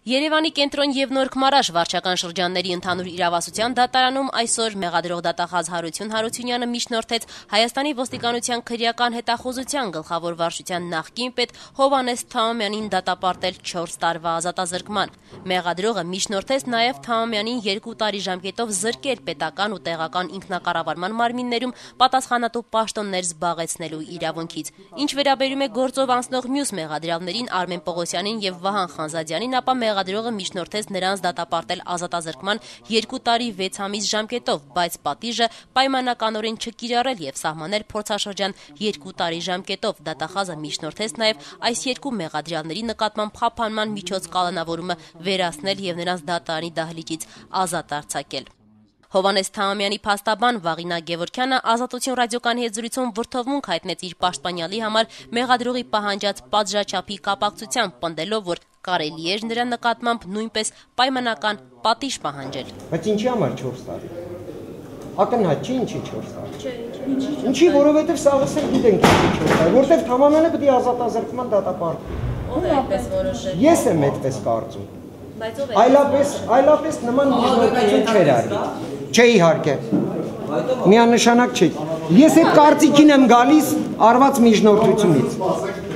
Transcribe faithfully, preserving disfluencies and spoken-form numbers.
Երևանի կենտրոն և Նոր Քմարաշ վարչական շրջանների ընդհանուր իրավասության դատարանում այսօր մեղադրող դատախազ Հարություն Հարությունյանը միջնորդեց Հայաստանի ոստիկանության քրեական հետախուզության գլխավոր վարչության նախկին պետ Հովհաննես Թաումյանին դատապարտել չորս տարվա ազատազրկման։ Մեղադրողը միջնորդեց նաև Թաումյանին երկու տարի ժամկետով զրկել պետական ու տեղական ինքնակառավարման մարմիններում պատասխանատու պաշտոններ զբաղեցնելու իրավունքից։ Ինչ վերաբերում է գործով անցնող մյուս մեղադրյալներին Արմեն Պողոսյանին և Վահան Խանզադյանին, ապա մեղադրողը միջնորդեց նրանց դատապարտել ազատազրկման երկու տարի վեց ամիս ժամկետով, բայց պատիժը պայմանականորեն չկիրառել և սահմանել փորձաշրջան երկու տարի ժամկետով։ Դատախազը միջնորդեց նաև այս երկու մեղադրյալների նկատմամբ խափանման միջոց կալանավորումը վերացնել և նրանց դատարանի դահլիճից ազատ արձակել։ Հովհաննես Թաումյանի փաստաբան Վաղինա Գևորգյանը Ազատություն ռադիոկայանի հետ զրույցում վրդովմունք հայտնեց իր պաշտպանյալի համար մեղադրողի պահանջած պատժաչափի կապակցությամբ, պնդելով, որ կարելի էր նրա նկատմամբ նույնպես պայմանական պատիժ պահանջել։ Բայց ինչի համար չորս տարի։ Ակնհայտ չի ինչի չորս տարի։ Ինչի, որովհետև սաղս էլ գիտենք ինչի չորս տարի, որտեղ Թամանյանը պետք է ազատազրկման դատապարտի։ Ո՞վ է այդպես որոշել։ Ես եմ այդպես կարծում։ Բայց ո՞վ է։ Այլապես, այլապես նման միջնորդություն չէր արվի։ Չէ, իհարկե։ Միանշանակ չէ։ Ես այդ կարծիքին եմ գալիս արված միջնորդությունից։